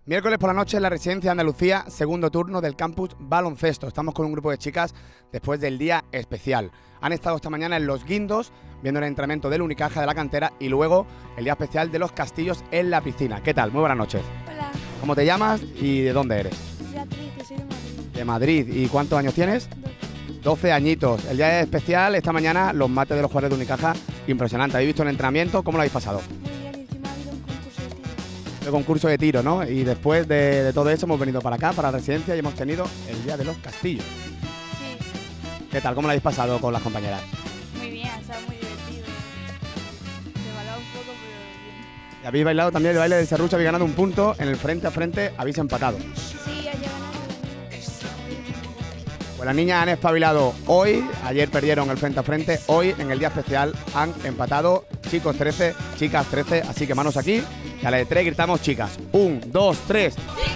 Miércoles por la noche en la Residencia de Andalucía, segundo turno del campus baloncesto. Estamos con un grupo de chicas después del día especial. Han estado esta mañana en Los Guindos, viendo el entrenamiento del Unicaja de la cantera y luego el día especial de los Castillos en la piscina. ¿Qué tal? Muy buenas noches. Hola. ¿Cómo te llamas y de dónde eres? Beatriz, que soy de Madrid. De Madrid. ¿Y cuántos años tienes? 12. 12 añitos. El día especial, esta mañana, los mates de los jugadores de Unicaja, impresionante. ¿Habéis visto el entrenamiento? ¿Cómo lo habéis pasado? Muy bien, y encima ha habido un concurso de tiro. El concurso de tiro, ¿no? Y después de todo eso hemos venido para acá, para la residencia, y hemos tenido el día de los Castillos. Sí, ¿Qué tal? ¿Cómo lo habéis pasado con las compañeras? muy bien, ha estado muy divertido. Se balaba un poco, pero bien. Y habéis bailado también el baile del serrucho, habéis ganado un punto, en el frente a frente habéis empatado. Sí, ha llegado a Pues las niñas han espabilado hoy, ayer perdieron el frente a frente, hoy en el día especial han empatado, chicos 13, chicas 13, así que manos aquí, y a la de 3 gritamos chicas, 1, 2, 3.